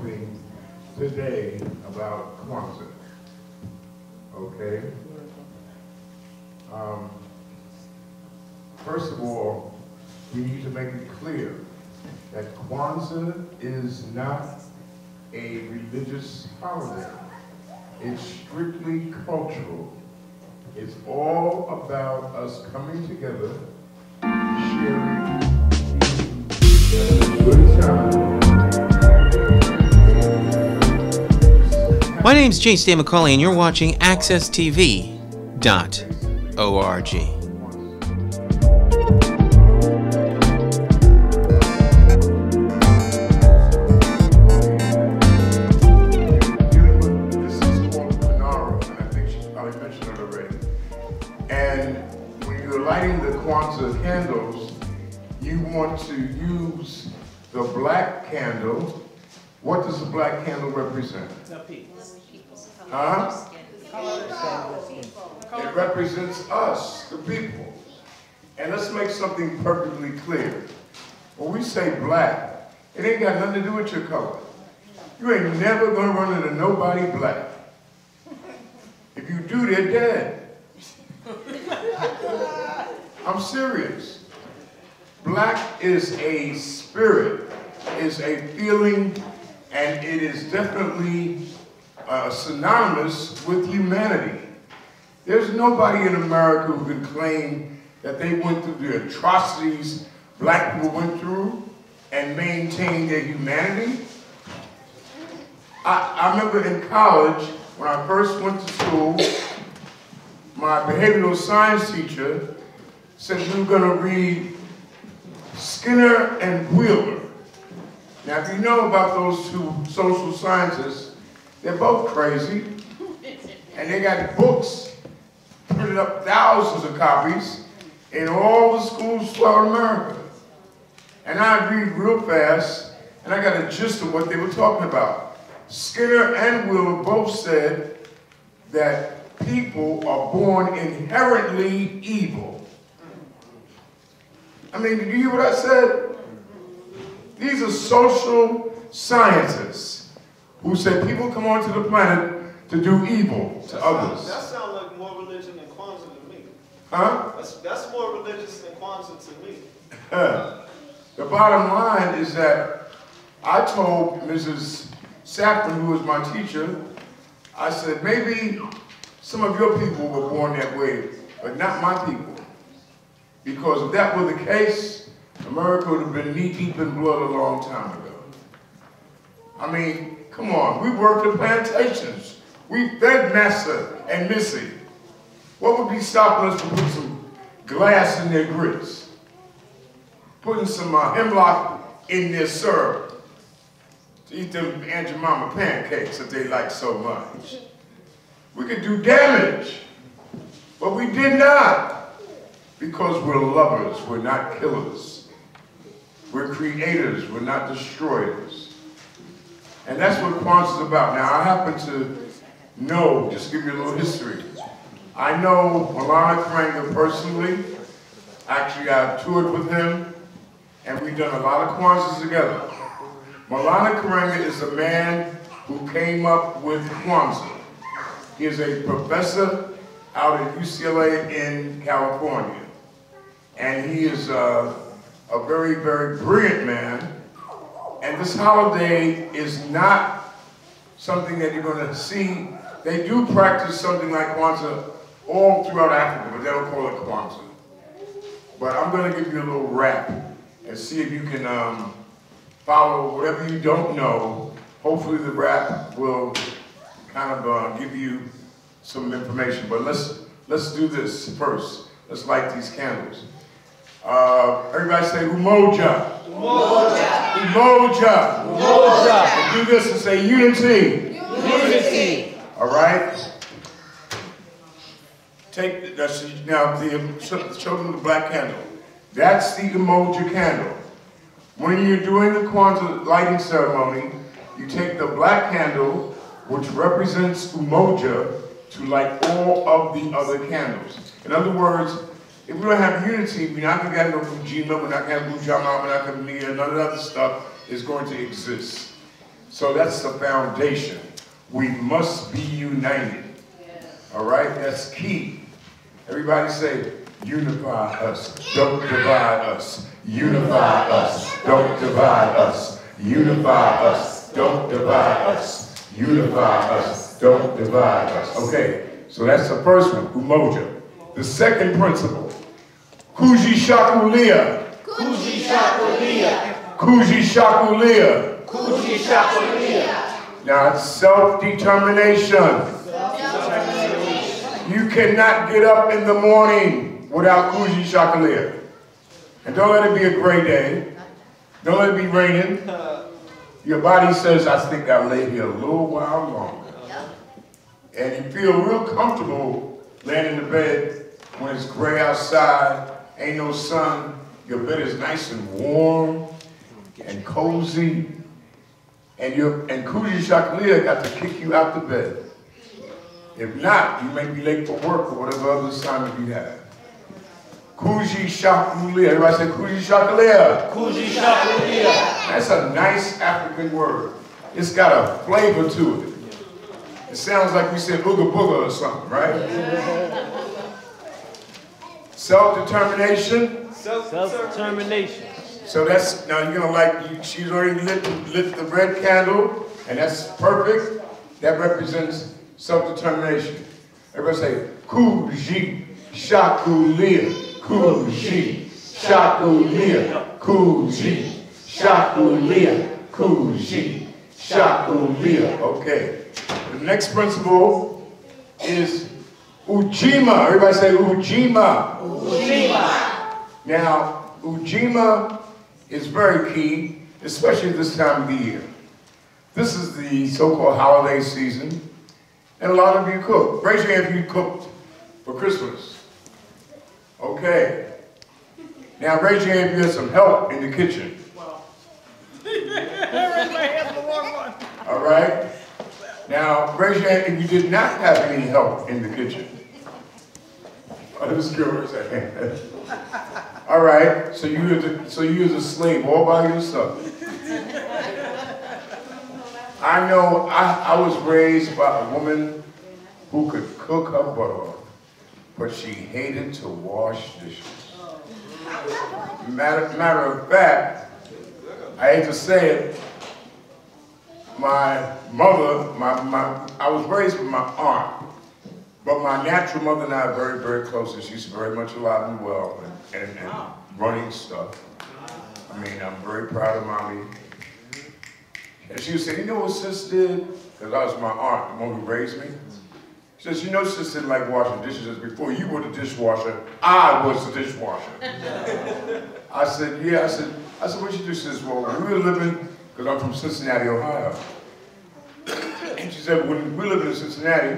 something today about Kwanzaa, okay? First of all, we need to make it clear that Kwanzaa is not a religious holiday. It's strictly cultural. It's all about us coming together, sharing a good time. My name's Nyesha McCauley, and you're watching AccessTV.org. Kwanzaa candles, you want to use the black candle. What does the black candle represent? The people. Huh? It represents us, the people. And let's make something perfectly clear. When we say black, it ain't got nothing to do with your color. You ain't never gonna run into nobody black. If you do, they're dead. I'm serious. Black is a spirit, is a feeling, and it is definitely synonymous with humanity. There's nobody in America who can claim that they went through the atrocities black people went through and maintained their humanity. I remember in college, when I first went to school, my behavioral science teacher said we were going to read Skinner and Wheeler. Now, if you know about those two social scientists, they're both crazy, and they got books, printed up thousands of copies in all the schools throughout America. And I read real fast, and I got a gist of what they were talking about. Skinner and Wheeler both said that people are born inherently evil. I mean, did you hear what I said? These are social scientists who say people come onto the planet to do evil to others. That sounds like more religion than Kwanzaa to me. Huh? That's more religious than Kwanzaa to me. The bottom line is that I told Mrs. Saffron, who was my teacher, I said, maybe some of your people were born that way, but not my people. Because if that were the case, America would have been knee-deep in blood a long time ago. I mean, come on, we worked at plantations. We fed Massa and Missy. What would be stopping us from putting some glass in their grits? Putting some hemlock in their syrup to eat them Aunt Jemima pancakes that they like so much. We could do damage, but we did not. Because we're lovers, we're not killers. We're creators, we're not destroyers. And that's what Kwanzaa is about. Now, I happen to know, just to give you a little history, I know Malana Karanga personally. Actually, I've toured with him, and we've done a lot of Kwanzaas together. Malana Karanga is a man who came up with Kwanzaa. He is a professor out at UCLA in California. And he is a very, very brilliant man. And this holiday is not something that you're going to see. They do practice something like Kwanzaa all throughout Africa, but they don't call it Kwanzaa. But I'm going to give you a little rap and see if you can follow whatever you don't know. Hopefully the rap will kind of give you some information. But let's do this first. Let's light these candles. Everybody say Umoja. Umoja. Umoja. Umoja. And do this and say unity. Unity. All right. Take that's now the children of the black candle. That's the Umoja candle. When you're doing the Kwanzaa lighting ceremony, you take the black candle, which represents Umoja, to light all of the other candles. In other words, if we don't have unity, we're not going to get no Ujima, we're not going to have Ujamaa, we're not going to none of that other stuff is going to exist. So that's the foundation. We must be united. All right, that's key. Everybody say, unify us, don't divide us. Unify us, don't divide us. Unify us, don't divide us. Unify us, don't divide us. Okay, so that's the first one, Umoja. The second principle, Kujichagulia. Kujichagulia. Kujichagulia. Kujichagulia. Now it's self-determination. You cannot get up in the morning without Kujichagulia. And don't let it be a gray day. Don't let it be raining. Your body says, I think I'll lay here a little while longer. And you feel real comfortable laying in the bed when it's gray outside, ain't no sun, your bed is nice and warm and cozy. And Kujichagulia got to kick you out the bed. If not, you may be late for work or whatever other assignment you have. Kujichagulia. Everybody say Kujichagulia. Kujichagulia. That's a nice African word. It's got a flavor to it. It sounds like we said ooga booga or something, right? Self-determination. Self-determination. So that's, now you're gonna she's already lit the red candle, and that's perfect. That represents self-determination. Everybody say, Kujichagulia, Kujichagulia, Kujichagulia, Kujichagulia. Okay. The next principle is Ujima. Everybody say Ujima. Ujima. Now, Ujima is very key, especially this time of the year. This is the so-called holiday season, and a lot of you cook. Raise your hand if you cooked for Christmas. Okay. Now raise your hand if you had some help in the kitchen. All right. Now raise your hand if you did not have any help in the kitchen. Oh, this girl raised her hand. All right. So you was a slave all by yourself. I know I was raised by a woman who could cook her butt off, but she hated to wash dishes. Matter of fact, I hate to say it, my mother, I was raised with my aunt, but my natural mother and I are very, very close, and she's very much alive and well and running stuff. I mean, I'm very proud of Mommy. And she would say, you know what sis did? Because I was my aunt, the one who raised me. She says, you know sis didn't like washing dishes. Before you were the dishwasher, I was the dishwasher. I said, yeah. I said, what you do? She says, well, when we were living, because I'm from Cincinnati, Ohio. And she said, when we were living in Cincinnati,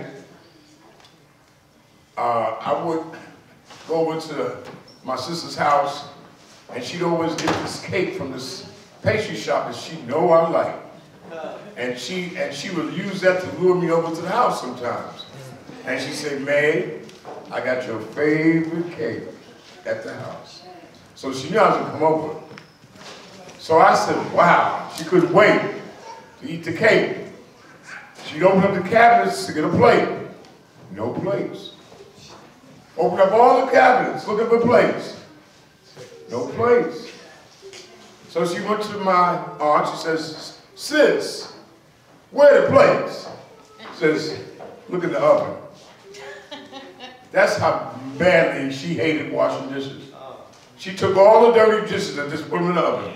I would go over to my sister's house, and she'd always get this cake from this pastry shop that she know I like. And she would use that to lure me over to the house sometimes. And she'd say, May, I got your favorite cake at the house. So she knew I was gonna come over. So I said, wow, she couldn't wait to eat the cake. She'd open up the cabinets to get a plate. No plates. Open up all the cabinets, looking for plates. No plates. So she went to my aunt, she says, sis, where are the plates? She says, look in the oven. That's how badly she hated washing dishes. She took all the dirty dishes and just put them in the oven.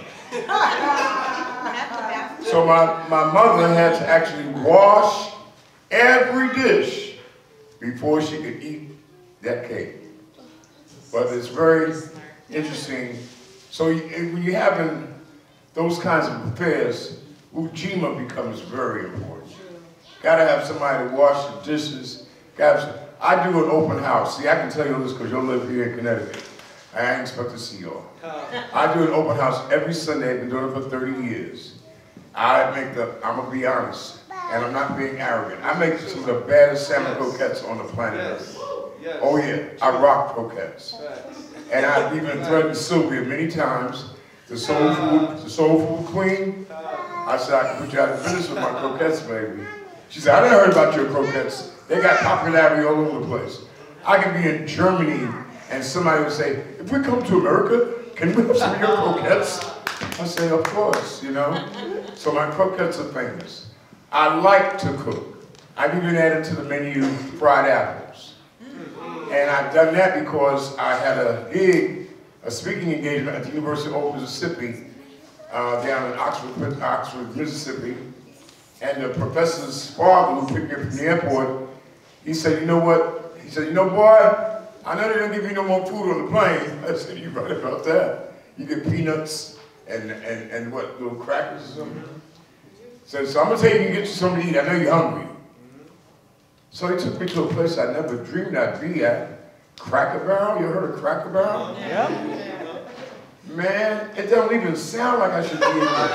So my mother had to actually wash every dish before she could eat that cake. But it's very interesting. So when you're having those kinds of affairs, Ujima becomes very important. Gotta have somebody to wash the dishes. I do an open house. See, I can tell you this because you'll live here in Connecticut. I ain't expect to see y'all. I do an open house every Sunday. I've been doing it for 30 years. I'm gonna be honest, and I'm not being arrogant. I make some of the baddest salmon croquettes on the planet Earth. Yes. Oh yeah, I rock croquettes. And I've even threatened Sylvia many times, the soul food queen. I I said, I can put you out of business with my croquettes, baby. She said, I never heard about your croquettes. They got popularity all over the place. I could be in Germany and somebody would say, if we come to America, can we have some of your croquettes? I say, of course, you know. So my croquettes are famous. I like to cook. I've even added to the menu fried apples. And I've done that because I had a speaking engagement at the University of Mississippi, down in Oxford, Mississippi. And the professor's father, who picked me up from the airport, he said, you know what? He said, you know, boy, I know they don't give you no more food on the plane. I said, you're right about that. You get peanuts and what, little crackers or something? So I'm gonna take you and get you something to eat. I know you're hungry. So he took me to a place I never dreamed I'd be at. Cracker Barrel, you heard of Cracker Barrel? Yeah. Man, it don't even sound like I should be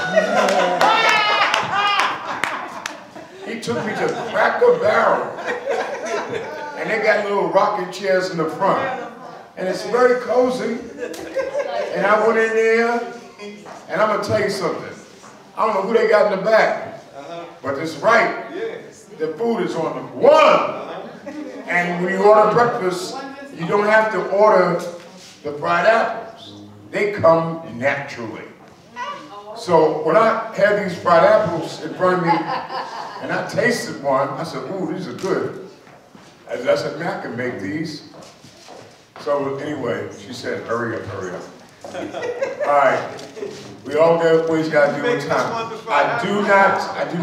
in there. He took me to Cracker Barrel. And they got little rocking chairs in the front. And it's very cozy. And I went in there, and I'm gonna tell you something. I don't know who they got in the back, but it's right. The food is on the one. And when you order breakfast, you don't have to order the fried apples. They come naturally. So when I had these fried apples in front of me, and I tasted one, I said, ooh, these are good. I said, man, I can make these. So anyway, she said, hurry up, hurry up. All right, we all always got to do it time. I do not.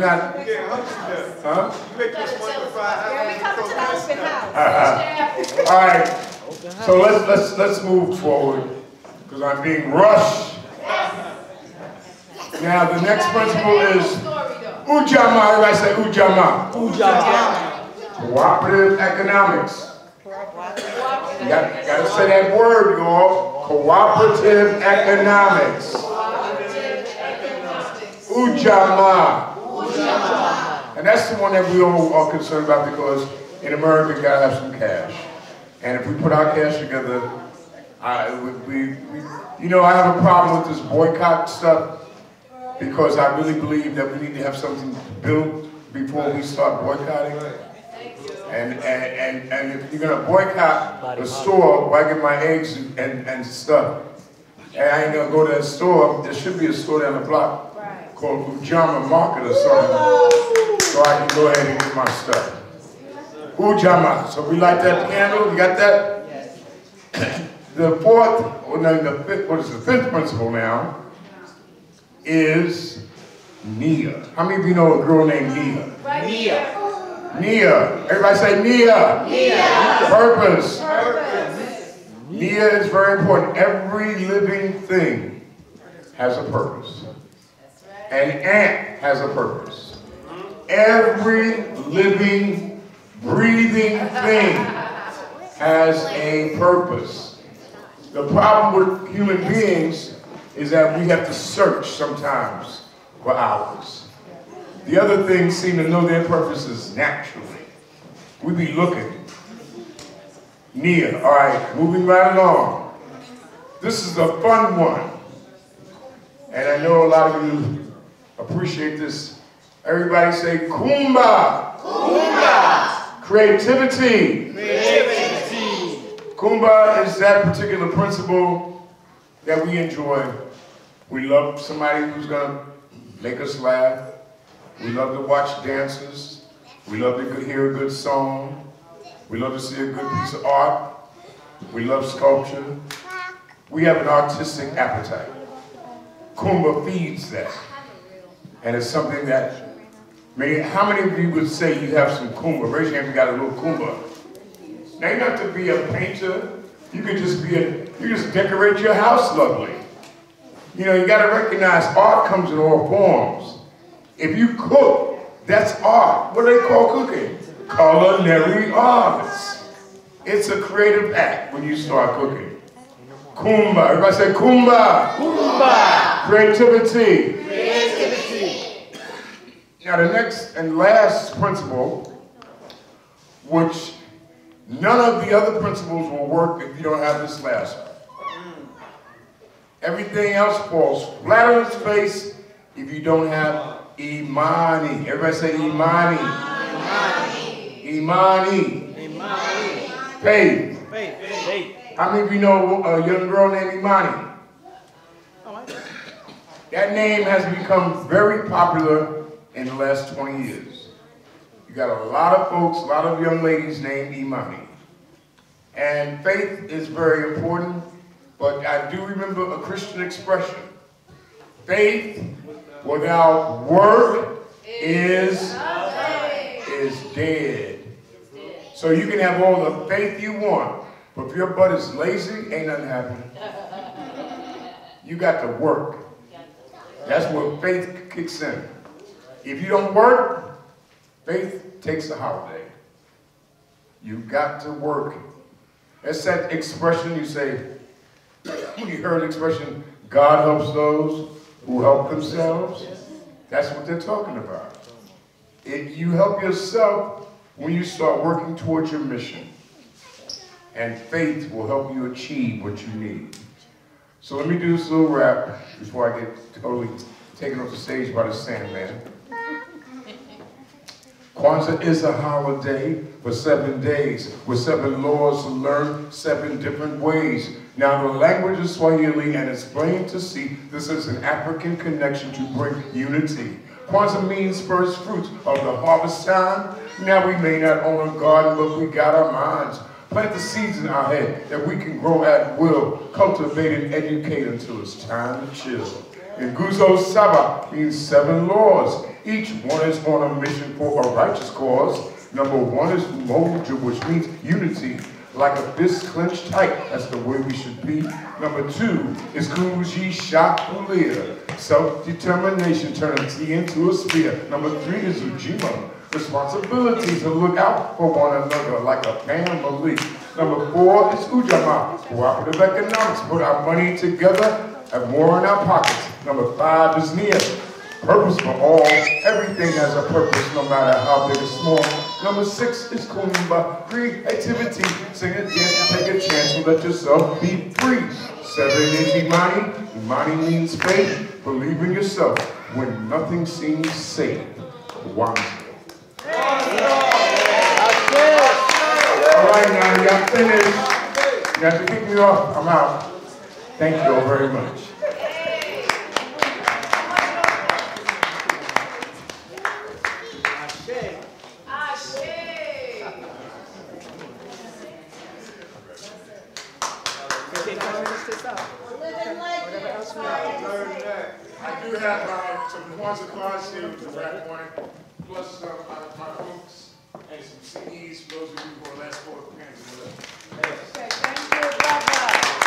Huh? You make this one to fried Yeah, we come to the open house. All right, so let's move forward because I'm being rushed. Now the next principle is Ujamaa. Everybody say Ujamaa. Ujamaa. Cooperative economics. You got to say that word, y'all. Cooperative economics. Ujamaa. And that's the one that we all are concerned about because in America we gotta have some cash. And if we put our cash together, you know, I have a problem with this boycott stuff because I really believe that we need to have something built before we start boycotting. And if you're gonna boycott the store, where I get my eggs and stuff, and I ain't gonna go to that store, there should be a store down the block called Ujima Market or something, so I can go ahead and get my stuff. Ujama. So we light that candle. You got that? Yes. The fifth principle now is Nia. How many of you know a girl named Nia? Right. Nia. Nia. Everybody say Nia. Nia. Purpose. Purpose. Nia is very important. Every living thing has a purpose. An ant has a purpose. Every living, breathing thing has a purpose. The problem with human beings is that we have to search sometimes for hours. The other things seem to know their purposes naturally. We be looking. Nia. All right, moving right along. This is a fun one. And I know a lot of you appreciate this. Everybody say Kuumba. Kuumba. Creativity. Creativity. Kuumba is that particular principle that we enjoy. We love somebody who's going to make us laugh. We love to watch dances. We love to hear a good song. We love to see a good piece of art. We love sculpture. We have an artistic appetite. Kuumba feeds that. And it's something that, how many of you would say you have some Kuumba? Raise your hand if you got a little Kuumba. Now you don't have to be a painter. You could just you just decorate your house lovely. You know, you got to recognize art comes in all forms. If you cook, that's art. What do they call cooking? Culinary arts. It's a creative act when you start cooking. Kuumba. Everybody say Kuumba. Kuumba. Creativity. Creativity. Now the next and last principle, which none of the other principles will work if you don't have this last one. Everything else falls flat on its face if you don't have Imani. Everybody say Imani. Imani. Imani. Faith. Faith. Faith. How many of you know a young girl named Imani? Oh, I know. That name has become very popular in the last 20 years. You got a lot of folks, a lot of young ladies named Imani. And faith is very important, but I do remember a Christian expression. Faith without work is dead. So you can have all the faith you want, but if your butt is lazy, ain't nothing happening. You got to work. That's where faith kicks in. If you don't work, faith takes a holiday. You got to work. That's that expression you say, when you heard the expression, God helps those who help themselves. That's what they're talking about. You help yourself when you start working towards your mission. And faith will help you achieve what you need. So let me do this little rap before I get totally taken off the stage by the Sandman. Kwanzaa is a holiday for 7 days with 7 laws to learn 7 different ways. Now the language is Swahili and it's plain to see this is an African connection to bring unity. Kwanzaa means first fruits of the harvest time. Now we may not own a garden, but we got our minds. Plant the seeds in our head that we can grow at will, cultivate and educate until it's time to chill. And Guzo Saba means 7 laws. Each one is on a mission for a righteous cause. Number 1 is Umoja, which means unity. Like a fist clenched tight, that's the way we should be. Number 2 is Kujichagulia, self-determination, turning tea into a spear. Number 3 is Ujima, responsibility to look out for one another like a family. Number 4 is Ujamaa, cooperative economics, put our money together, have more in our pockets. Number 5 is Nyesha, purpose for all. Everything has a purpose, no matter how big or small. Number 6 is Kuumba, creativity. Sing a dance and take a chance and let yourself be free. 7 is Imani. Imani means faith. Believe in yourself when nothing seems safe. Kwanzaa. All right, now y'all finished. You have to kick me off. I'm out. Thank you all very much. I do have some Kwanzaa cards here with the rap on it, plus my books and some CDs for those of you who are last four parents with us. Okay, thank you, brother.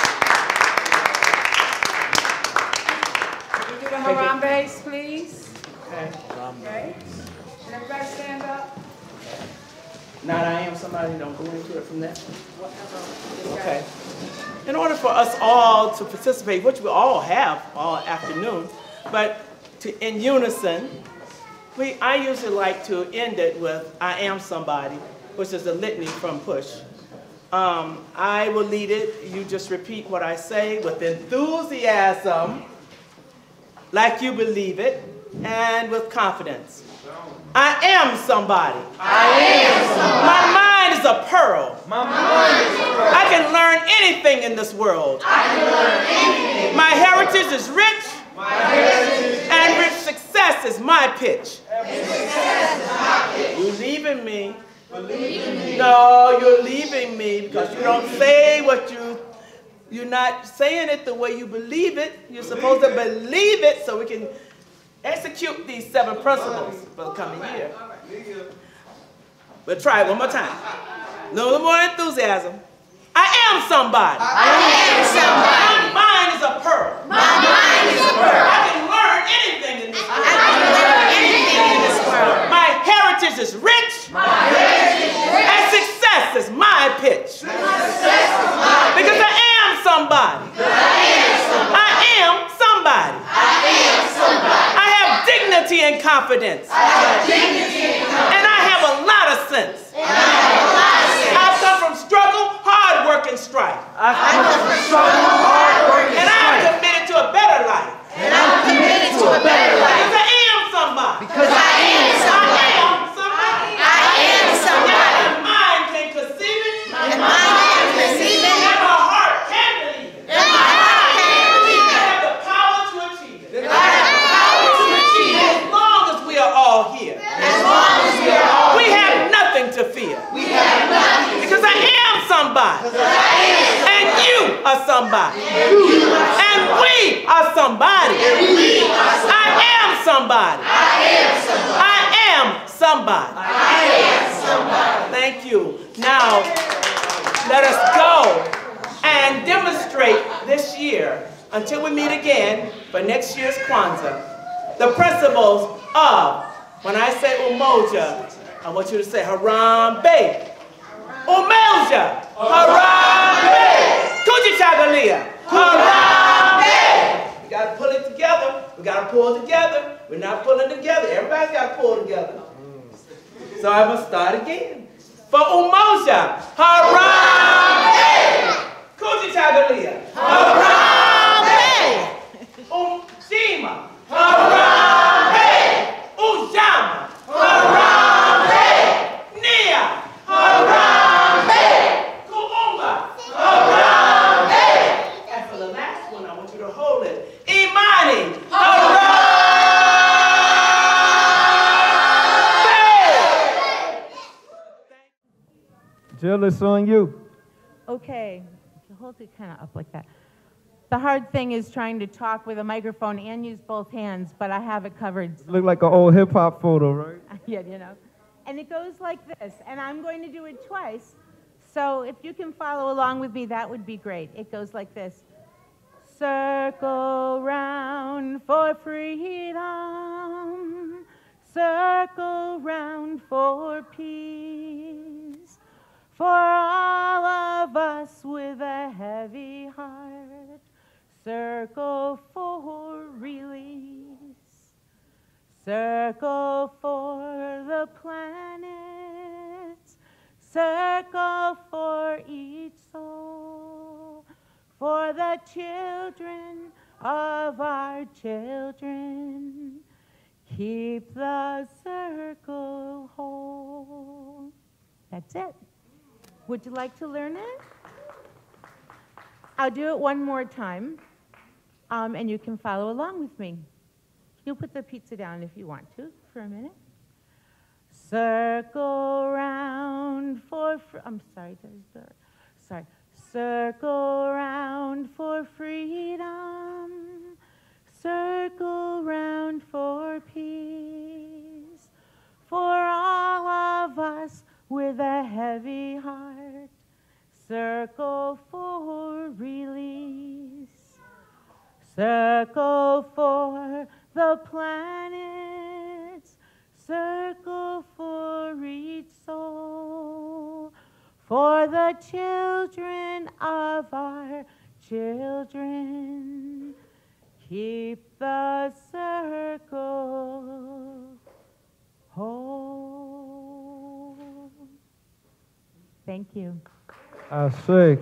Can we do the Harambe's, please? Okay. Okay. Can everybody stand up? Now that I am somebody, don't go into it from there. Whatever. Okay. In order for us all to participate, which we all have all afternoon, but in unison, I usually like to end it with I am somebody, which is a litany from Push. I will lead it. You just repeat what I say with enthusiasm, like you believe it, and with confidence. I am somebody. I am somebody. My mind is a pearl. My mind is a pearl. I can learn anything in this world. I can learn anything. My heritage is rich. My heritage is and rich success is my pitch. and success is my pitch. You leaving me. Believe in me. No, you're leaving me because you don't say what you're not saying it the way you believe it. You're supposed to believe it so we can execute these 7 principles for the coming year. But try it one more time. No more enthusiasm. I am somebody. I am somebody. My mind is a pearl. My mind is a pearl. I can learn anything in this world. I can learn anything in this world. My heritage is rich. My heritage is rich. And success is my pitch. And success is my pitch. Because I am somebody. I am somebody. I am somebody. I am somebody. I have dignity and confidence. I have dignity and confidence. And I have a lot of sense. And I have a lot of sense. I've come from struggle, hard work, and strife. I come from struggle, hard work, And I'm committed to a better life. And I'm committed to a better life. Because I am somebody. Because I am somebody. I am somebody. And my mind can conceive it. And my mind can conceive it. And my heart can believe it. And my heart can believe I it. have the power to achieve it. I have the power to achieve it. As long as we are all here. As long as we are all We here. have nothing to fear. We have nothing. Because I am somebody. And you are somebody. And we are somebody. I am somebody. I am somebody. Thank you. Now, let us go and demonstrate this year, until we meet again for next year's Kwanzaa, the principles of, when I say Umoja, I want you to say Harambe. Umoja. Harambe. Kujichagulia. Harambe. We got to pull it together. We got to pull together. We're not pulling together. Everybody's got to pull together. So I'm going to start again. For Umoja. Harambe. Kujichagulia. Harambe. Ujima. Harambe. Ujama. Harambe. Nia. Harambe. Kuumba. Harambe. And for the last one, I want you to hold it. Imani. Harambe. Jill, it's on you. Okay, hold it kind of up like that. The hard thing is trying to talk with a microphone and use both hands, but I have it covered. Look like an old hip-hop photo, right? Yeah, you know. And it goes like this, and I'm going to do it twice. So if you can follow along with me, that would be great. It goes like this. Circle round for freedom. Circle round for peace. For all of us with a heavy heart. Circle for release. Circle for the planet. Circle for each soul. For the children of our children. Keep the circle whole. That's it. Would you like to learn it? I'll do it one more time, and you can follow along with me. You'll put the pizza down if you want to for a minute. Circle round for, I'm sorry, sorry. Circle round for freedom. Circle round for peace. For all of us with a heavy heart. Circle for release. Circle for the planet. Circle for each soul. For the children of our children. Keep the circle whole. Thank you. I say.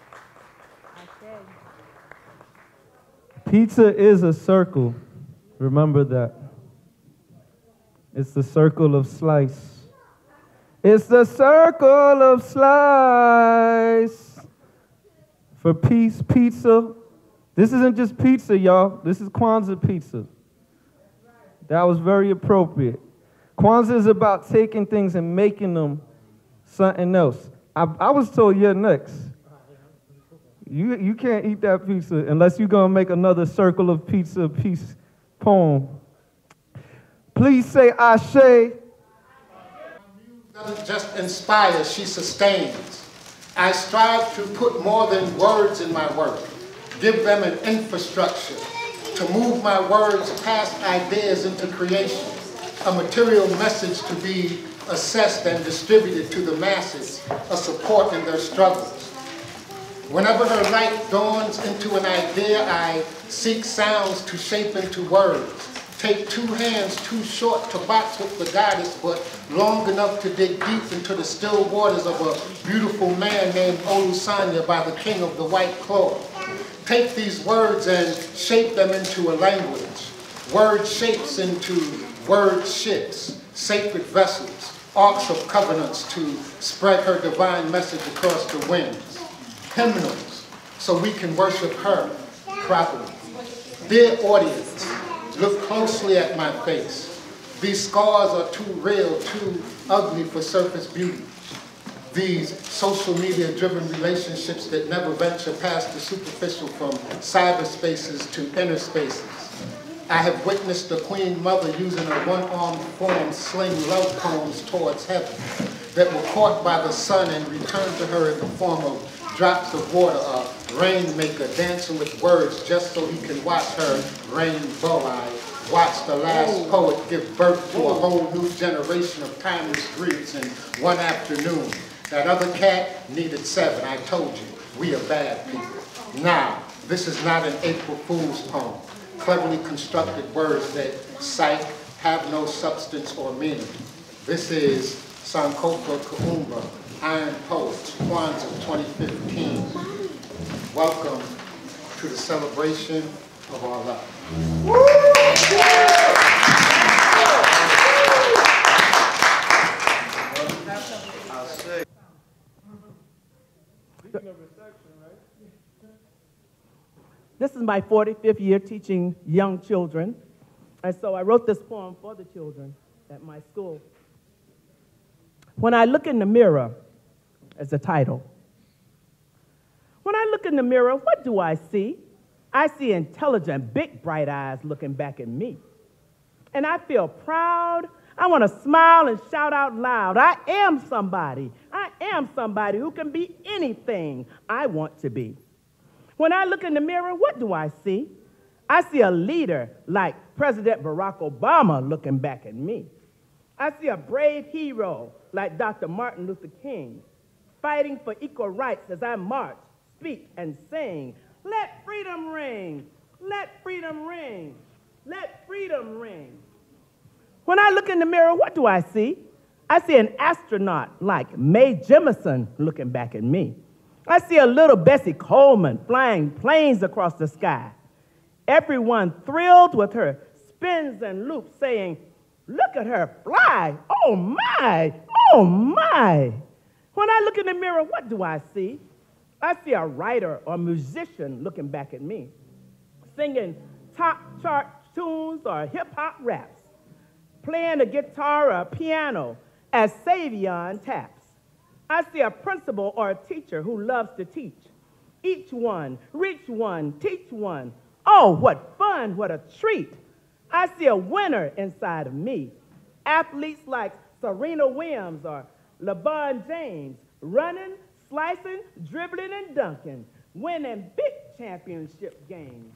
Pizza is a circle. Remember that. It's the circle of slice. It's the circle of slice. For peace, pizza. This isn't just pizza, y'all. This is Kwanzaa pizza. That was very appropriate. Kwanzaa is about taking things and making them something else. I was told you're next. You can't eat that pizza unless you're going to make another circle of pizza peace poem. Please say Ashe. Doesn't just inspire, she sustains. I strive to put more than words in my work, give them an infrastructure, to move my words past ideas into creation, a material message to be assessed and distributed to the masses, a support in their struggles. Whenever her light dawns into an idea, I seek sounds to shape into words. Take two hands too short to box with the goddess, but long enough to dig deep into the still waters of a beautiful man named Olusanya by the king of the white claw. Take these words and shape them into a language. Word shapes into word ships, sacred vessels, arks of covenants to spread her divine message across the winds, hymnals, so we can worship her properly. Dear audience, look closely at my face. These scars are too real, too ugly for surface beauty. These social media-driven relationships that never venture past the superficial, from cyberspaces to inner spaces. I have witnessed the Queen Mother using a one-armed form sling love poems towards heaven that were caught by the sun and returned to her in the form of drops of water, a rainmaker dancing with words just so he can watch her rainbow. I watched the last poet give birth to a whole new generation of timeless griefs in one afternoon. That other cat needed 7. I told you, we are bad people. Now, this is not an April Fool's poem. Cleverly constructed words that cite have no substance or meaning. This is Sankofa, Kuumba, Iron Poets, Kwanzaa 2015. Welcome to the celebration of our love. This is my 45th year teaching young children, and so I wrote this poem for the children at my school. When I look in the mirror, as the title. When I look in the mirror, what do I see? I see intelligent, big, bright eyes looking back at me. And I feel proud. I want to smile and shout out loud. I am somebody. I am somebody who can be anything I want to be. When I look in the mirror, what do I see? I see a leader like President Barack Obama looking back at me. I see a brave hero like Dr. Martin Luther King, fighting for equal rights as I march, speak, and sing. Let freedom ring, let freedom ring, let freedom ring. When I look in the mirror, what do I see? I see an astronaut like Mae Jemison looking back at me. I see a little Bessie Coleman flying planes across the sky. Everyone thrilled with her spins and loops, saying, "Look at her fly, oh my, oh my." When I look in the mirror, what do I see? I see a writer or musician looking back at me, singing top chart tunes or hip-hop raps, playing a guitar or a piano as Savion taps. I see a principal or a teacher who loves to teach. Each one, reach one, teach one. Oh, what fun, what a treat. I see a winner inside of me. Athletes like Serena Williams or LeBron James, running, slicing, dribbling, and dunking, winning big championship games.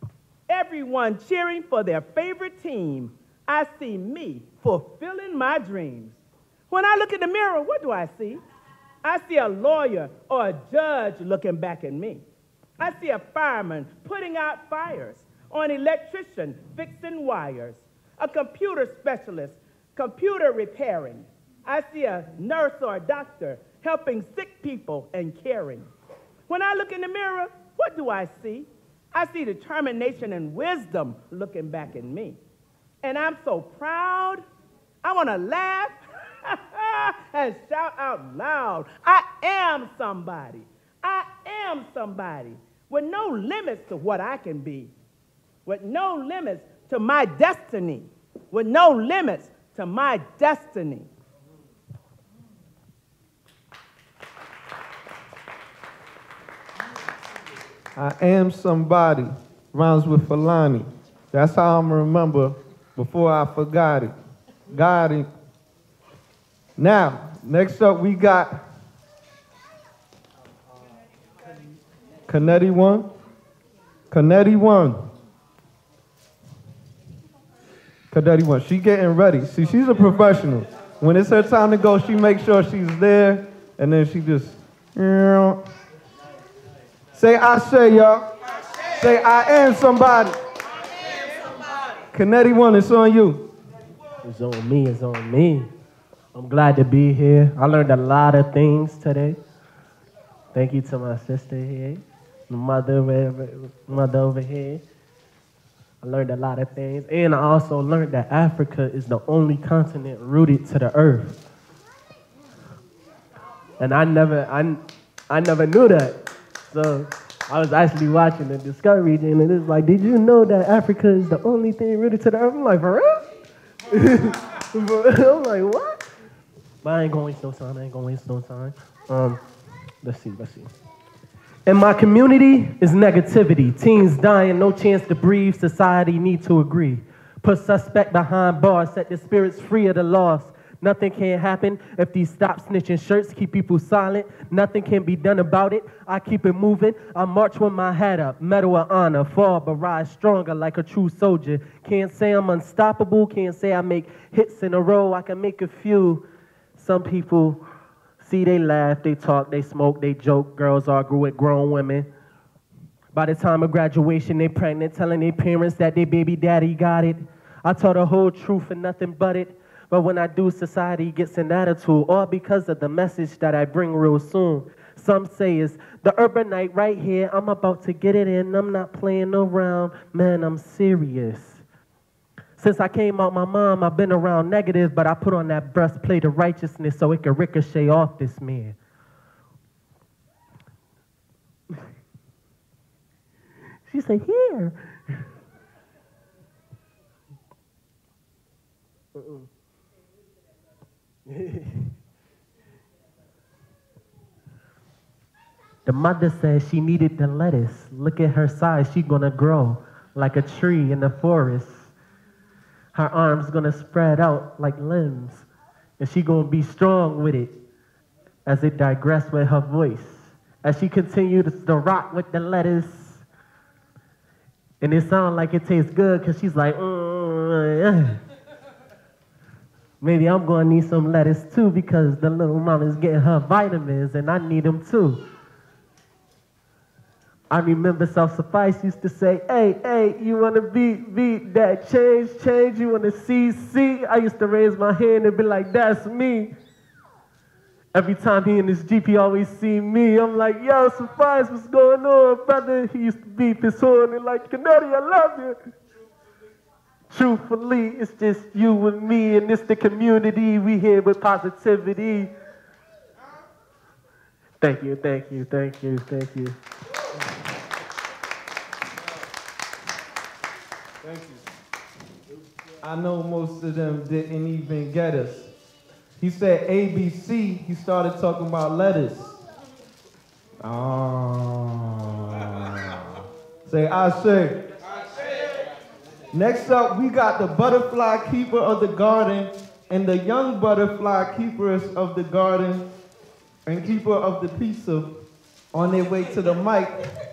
Everyone cheering for their favorite team. I see me fulfilling my dreams. When I look in the mirror, what do I see? I see a lawyer or a judge looking back at me. I see a fireman putting out fires, or an electrician fixing wires, a computer specialist computer repairing. I see a nurse or a doctor helping sick people and caring. When I look in the mirror, what do I see? I see determination and wisdom looking back at me. And I'm so proud, I want to laugh and shout out loud. I am somebody. I am somebody with no limits to what I can be, with no limits to my destiny, with no limits to my destiny. I am somebody rhymes with Fulani. That's how I'm gonna remember before I forgot it. Got it. Now, next up we got Canetti one. Canetti one. Canetti one. She getting ready. See, she's a professional. When it's her time to go, she makes sure she's there, and then she just, say I say, y'all. Say I am somebody. Canetti one, it's on you. It's on me, it's on me. I'm glad to be here. I learned a lot of things today. Thank you to my sister here, the mother over here. I learned a lot of things. And I also learned that Africa is the only continent rooted to the earth. And I never knew that. So I was actually watching the Discovery Channel, and it's like, did you know that Africa is the only thing rooted to the earth? I'm like, for real? I'm like, what? But I ain't gonna waste no time. Let's see. In my community is negativity. Teens dying, no chance to breathe. Society need to agree. Put suspect behind bars, set the spirits free of the lost. Nothing can happen if these stop snitching shirts keep people silent. Nothing can be done about it. I keep it moving. I march with my hat up. Medal of honor. Fall but rise stronger like a true soldier. Can't say I'm unstoppable. Can't say I make hits in a row. I can make a few. Some people see, they laugh, they talk, they smoke, they joke. Girls argue with grown women. By the time of graduation, they pregnant, telling their parents that their baby daddy got it. I tell the whole truth and nothing but it. But when I do, society gets an attitude, all because of the message that I bring real soon. Some say it's the urbanite right here. I'm about to get it in. I'm not playing around. Man, I'm serious. Since I came out my mom, I've been around negative, but I put on that breastplate of righteousness so it can ricochet off this man. She said, here. The mother said she needed the lettuce. Look at her size, she gonna grow like a tree in the forest. Her arms gonna spread out like limbs, and she gonna be strong with it as it digress with her voice. As she continues to rock with the lettuce, and it sounds like it tastes good because she's like, maybe I'm gonna need some lettuce too because the little mama's getting her vitamins and I need them too. I remember Self-Suffice used to say, hey, you wanna beat that change, you wanna see? I used to raise my hand and be like, that's me. Every time he in his Jeep, he always see me. I'm like, yo, Suffice, what's going on, brother? He used to beep his horn and like, Canetti, I love you. Truthfully, it's just you and me, and it's the community. We here with positivity. Thank you. Thank you. I know most of them didn't even get us. He said ABC, he started talking about lettuce. Say, I say. Next up, we got the butterfly keeper of the garden and the young butterfly keepers of the garden and keeper of the pizza on their way to the mic.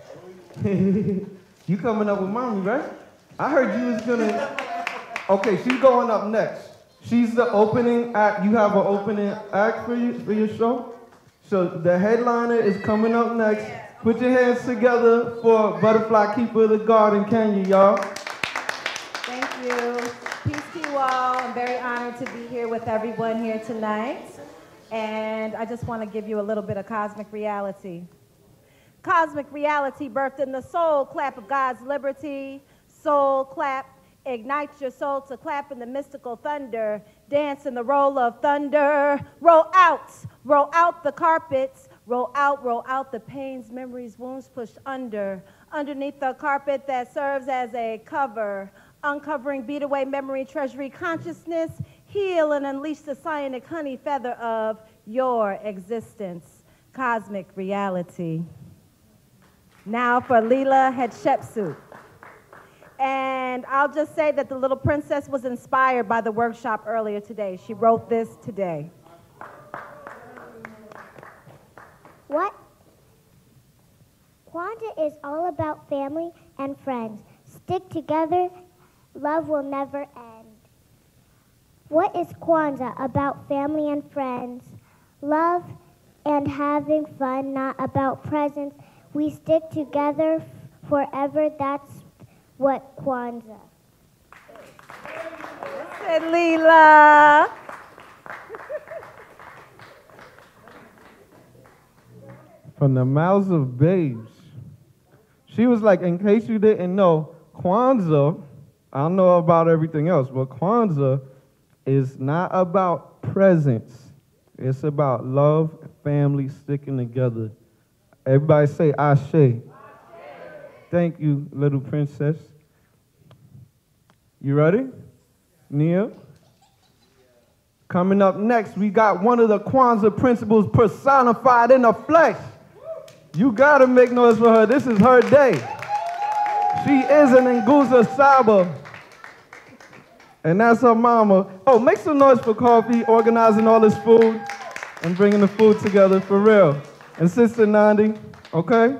You coming up with mommy, right? I heard you was gonna... Okay, she's going up next. She's the opening act. You have an opening act for your show? So the headliner is coming up next. Put your hands together for Butterfly Keeper of the Garden, can you, y'all? Thank you. Peace to you all. I'm very honored to be here with everyone here tonight. And I just want to give you a little bit of cosmic reality. Cosmic reality birthed in the soul clap of God's liberty. Soul clap. Ignite your soul to clap in the mystical thunder. Dance in the roll of thunder. Roll out the carpets. Roll out the pains, memories, wounds pushed underneath the carpet that serves as a cover. Uncovering beat away memory, treasury, consciousness. Heal and unleash the psionic honey feather of your existence. Cosmic reality. Now for Leela Hatshepsut. And I'll just say that the little princess was inspired by the workshop earlier today. She wrote this today. What? Kwanzaa is all about family and friends. Stick together, love will never end. What is Kwanzaa? About family and friends. Love and having fun, not about presents. We stick together forever, that's what Kwanzaa. Said Leela. From the mouths of babes. She was like, in case you didn't know, Kwanzaa I don't know about everything else, but Kwanzaa is not about presents. It's about love, family, sticking together. Everybody say Ashe. Thank you, little princess. You ready? Nia? Coming up next, we got one of the Kwanzaa principles personified in the flesh. You gotta make noise for her. This is her day. She is an Nguza Saba. And that's her mama. Oh, make some noise for Coffee, organizing all this food and bringing the food together for real. And Sister Nandi, okay?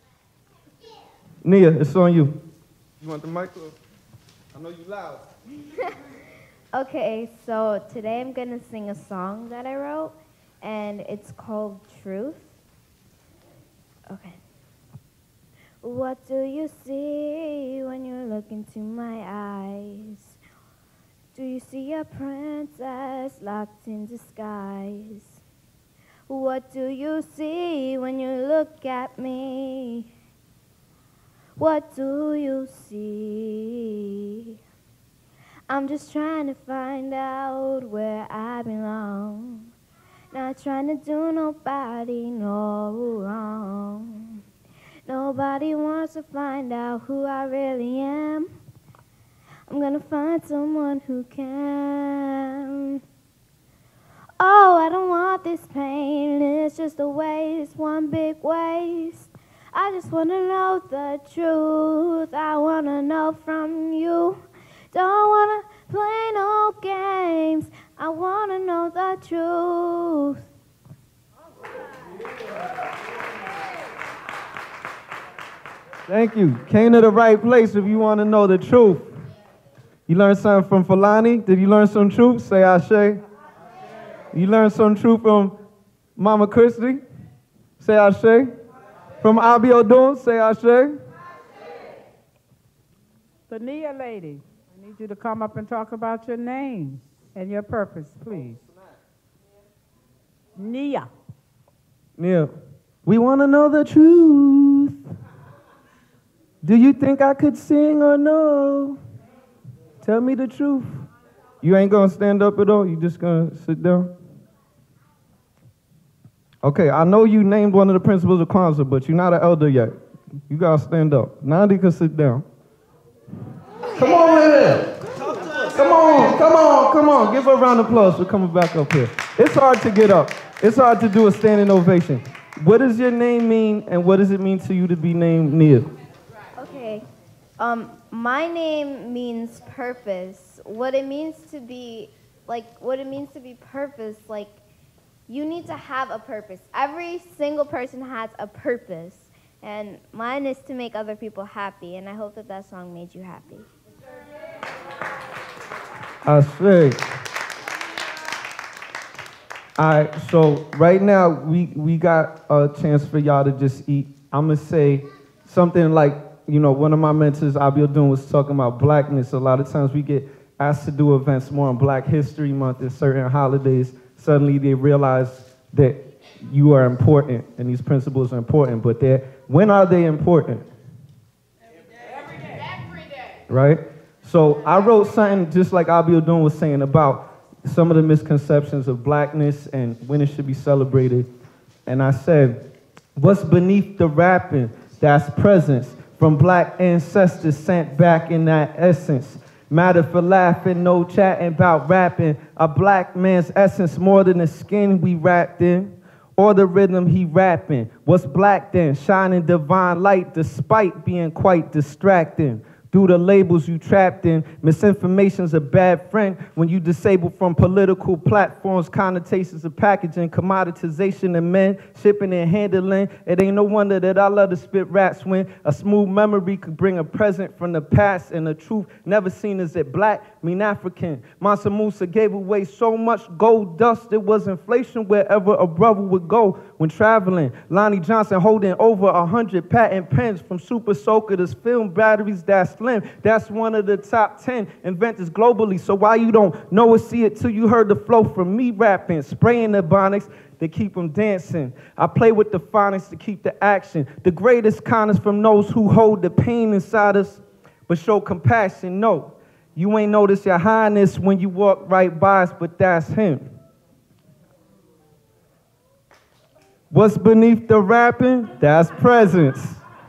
Nia, it's on you. You want the mic? I know you loud. Okay, so today I'm gonna sing a song that I wrote, and it's called Truth. Okay. What do you see when you look into my eyes? Do you see a princess locked in disguise? What do you see when you look at me? What do you see? I'm just trying to find out where I belong. Not trying to do nobody no wrong. Nobody wants to find out who I really am. I'm gonna find someone who can. Oh, I don't want this pain. It's just a waste, one big waste. I just wanna know the truth. I wanna know from you. Don't wanna play no games. I wanna know the truth. Thank you. Came to the right place if you want to know the truth. You learned something from Fulani? Did you learn some truth? Say Ashe. You learned some truth from Mama Christie? Say Ashe. From Abi Odun? Say Ashe. The Nia lady, I need you to come up and talk about your name and your purpose, please. Nia. Nia, we want to know the truth. Do you think I could sing or no? Tell me the truth. You ain't gonna stand up at all? You just gonna sit down? Okay, I know you named one of the principles of Kwanzaa, but you're not an elder yet. You gotta stand up. Nandi can sit down. Come on here. Come on, come on, come on. Give her a round of applause for coming back up here. It's hard to get up. It's hard to do a standing ovation. What does your name mean, and what does it mean to you to be named Nia? Okay. My name means purpose. What it means to be purpose, like, you need to have a purpose. Every single person has a purpose, and mine is to make other people happy, and I hope that that song made you happy. I see. All right, so right now we got a chance for y'all to just eat. I'm gonna say something like, you know, one of my mentors, Abi Odun, was talking about blackness. A lot of times we get asked to do events more on Black History Month and certain holidays. Suddenly they realize that you are important and these principles are important, but when are they important? Every day. Every day. Right? So I wrote something just like Abi Odun was saying about some of the misconceptions of blackness and when it should be celebrated. And I said, what's beneath the rapping? That's presence from black ancestors sent back in that essence. Matter for laughing, no chatting about rapping. A black man's essence more than the skin we wrapped in or the rhythm he rapping. What's black then? Shining divine light despite being quite distracting. Through the labels you trapped in, misinformation's a bad friend when you disabled from political platforms, connotations of packaging, commoditization of men, shipping and handling. It ain't no wonder that I love to spit raps when a smooth memory could bring a present from the past and the truth never seen as it black, mean African. Mansa Musa gave away so much gold dust, it was inflation wherever a brother would go when traveling. Lonnie Johnson holding over 100 patent pens from Super Soaker to film batteries that's slim. That's one of the top 10 inventors globally. So why you don't know or see it till you heard the flow from me rapping, spraying the bonics to keep them dancing. I play with the phonics to keep the action. The greatest kindness from those who hold the pain inside us but show compassion. No, You ain't notice your highness when you walk right by us, but that's him. What's beneath the rapping? That's presence.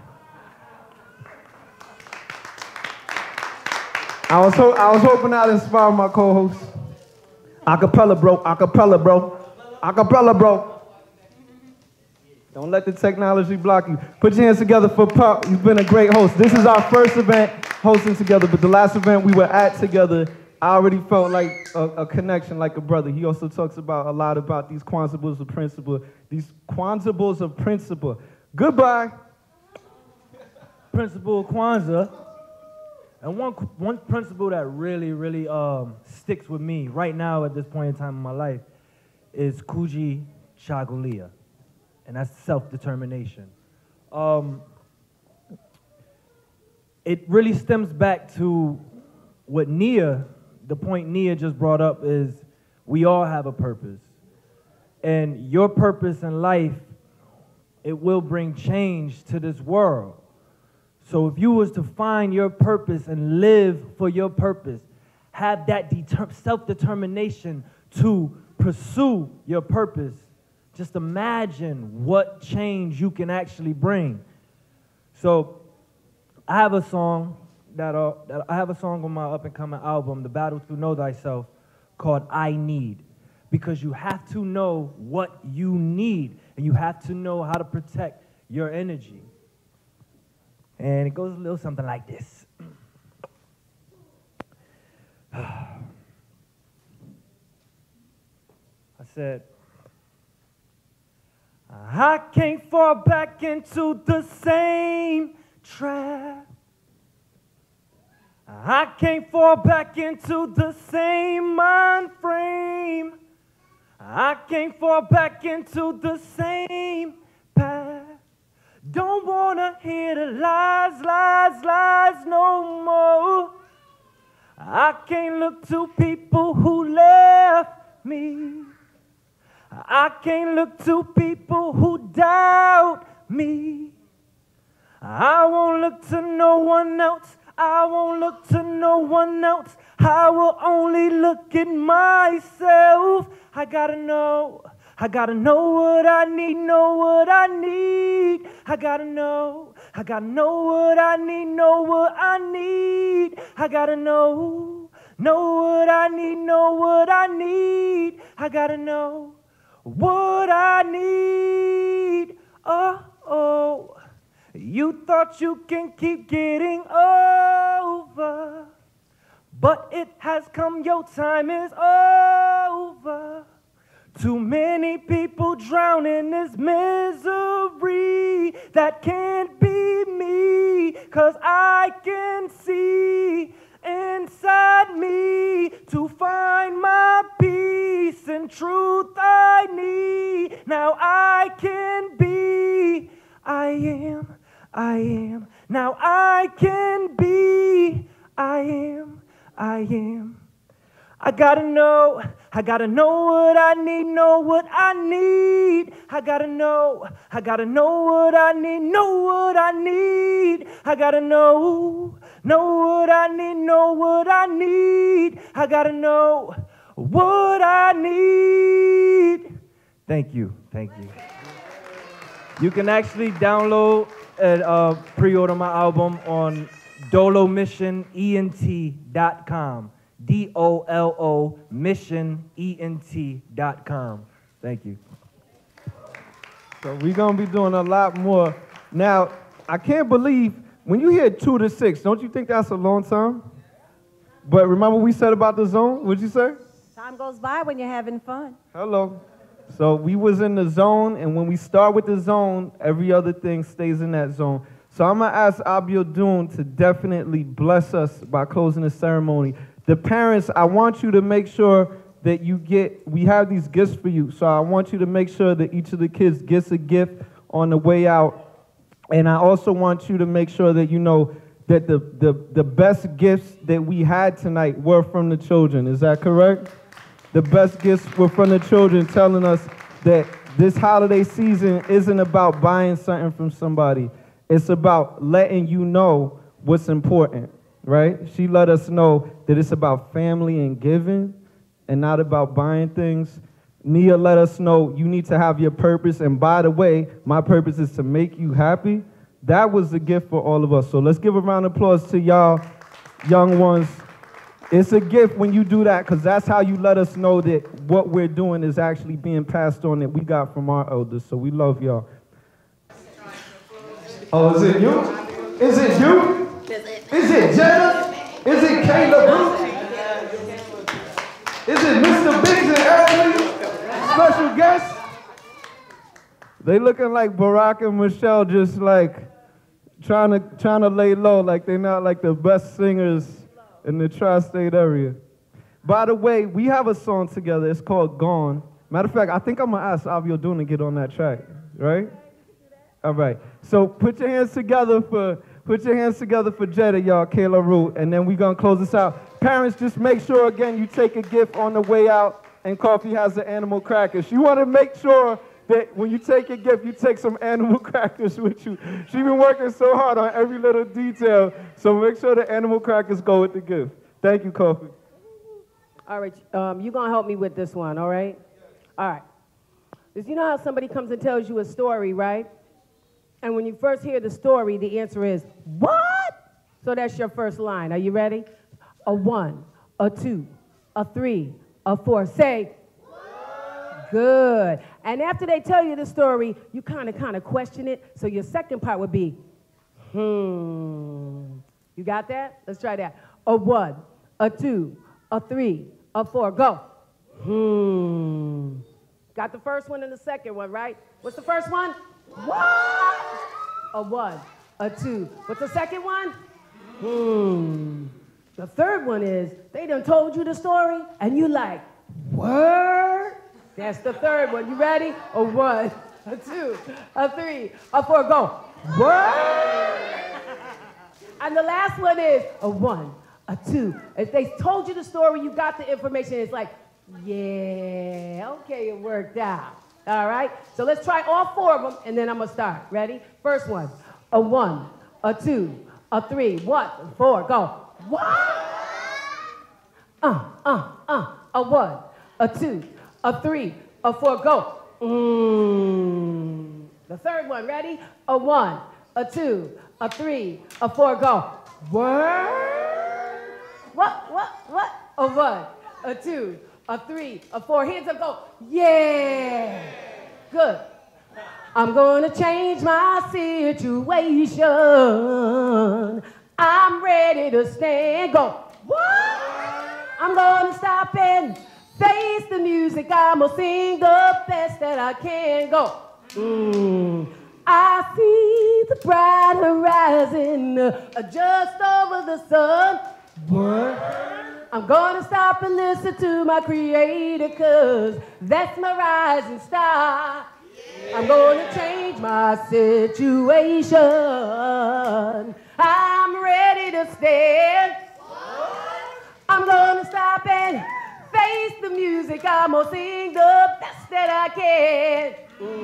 I was hoping I'd inspire my co-host. Acapella, bro. Acapella, bro. Acapella, bro. Don't let the technology block you. Put your hands together for Pop. He's been a great host. This is our first event hosting together, but the last event we were at together, I already felt like a connection, like a brother. He also talks about a lot about these Kwanzaa of principle. These Kwanzaa of principle. Goodbye. Principle of Kwanzaa. And one principle that really, really sticks with me right now at this point in time in my life is Kujichagulia. And that's self-determination. It really stems back to what the point Nia just brought up is we all have a purpose. And your purpose in life, it will bring change to this world. So if you was to find your purpose and live for your purpose, have that self-determination to pursue your purpose, just imagine what change you can actually bring. So I have a song on my up-and-coming album, The Battle to Know Thyself, called I Need. Because you have to know what you need, and you have to know how to protect your energy. And it goes a little something like this. I said, I can't fall back into the same trap. I can't fall back into the same mind frame. I can't fall back into the same path. Don't wanna hear the lies, lies, lies no more. I can't look to people who left me. I can't look to people who doubt me. I won't look to no one else. I won't look to no one else. I will only look at myself. I gotta know what I need, know what I need. I gotta know what I need, know what I need. I gotta know what I need, know what I need. I gotta know what I need. Oh, you thought you can keep getting over, but it has come, your time is over. Too many people drown in this misery. That can't be me, 'cause I can see inside me to find my peace and truth I need. Now I can be, I am. Now I can be, I am. I gotta know what I need, know what I need. I gotta know what I need, know what I need. I gotta know what I need, know what I need. I gotta know what I need. Thank you. You can actually download and pre-order my album on dolomissionent.com. DOLO missionent.com. Thank you. So we're going to be doing a lot more. Now, I can't believe, when you hear 2 to 6, don't you think that's a long time? But remember we said about the zone? What'd you say? Time goes by when you're having fun. Hello. So we was in the zone, and when we start with the zone, every other thing stays in that zone. So I'm going to ask Abiodun to definitely bless us by closing the ceremony. The parents, I want you to make sure that we have these gifts for you. So I want you to make sure that each of the kids gets a gift on the way out. And I also want you to make sure that you know that the best gifts that we had tonight were from the children. Is that correct? The best gifts were from the children, telling us that this holiday season isn't about buying something from somebody. It's about letting you know what's important. right? She let us know that it's about family and giving and not about buying things. Nia let us know you need to have your purpose, and by the way, my purpose is to make you happy. That was a gift for all of us. So let's give a round of applause to y'all young ones. It's a gift when you do that, because that's how you let us know that what we're doing is actually being passed on that we got from our elders. So we love y'all. Oh, is it you? Is it you? Is it Jenna? Is it Caleb? Is it Mr. Biggs and Early? Special guest? They looking like Barack and Michelle, just like trying to lay low, like they're not like the best singers in the tri-state area. By the way, we have a song together. It's called Gone. Matter of fact, I think I'm gonna ask Avio Dune to get on that track, right? All right. So put your hands together for Jetta, y'all, Kayla Root, and then we're gonna close this out. Parents, just make sure again you take a gift on the way out, and Coffee has the animal crackers. You want to make sure that when you take your gift, you take some animal crackers with you. She's been working so hard on every little detail, so make sure the animal crackers go with the gift. Thank you, Coffee. All right, you're going to help me with this one, all right? All right. You know how somebody comes and tells you a story, right? And when you first hear the story, the answer is, what? So that's your first line. Are you ready? A 1, a 2, a 3, a 4. Say, good. And after they tell you the story, you kind of question it. So your second part would be, You got that? Let's try that. A 1, a 2, a 3, a 4. Go. Got the first one and the second one, right? What's the first one? What? A 1, a 2. What's the second one? The third one is, they done told you the story, and you like, word? That's the third one. You ready? A 1, a 2, a 3, a 4. Go. Word? And the last one is a 1, a 2. If they told you the story, you got the information. It's like, yeah, okay, it worked out. All right? So let's try all 4 of them, and then I'm going to start. Ready? First one. A 1, a 2, a 3, what? 4. Go. What? A 1, a 2, a 3, a 4. Go. The third one. Ready? A 1, a 2, a 3, a 4. Go. Word? What? A 1, a 2, a 3, a 4. Hands up. Go. Yeah. Good. I'm going to change my situation. I'm ready to stand. Go. What? I'm going to stop and face the music. I'm going to sing the best that I can. Go. I see the bright horizon just over the sun. What? I'm going to stop and listen to my creator, 'cause that's my rising star. I'm going to change my situation. I'm ready to stand. I'm going to stop and face the music. I'm going to sing the best that I can.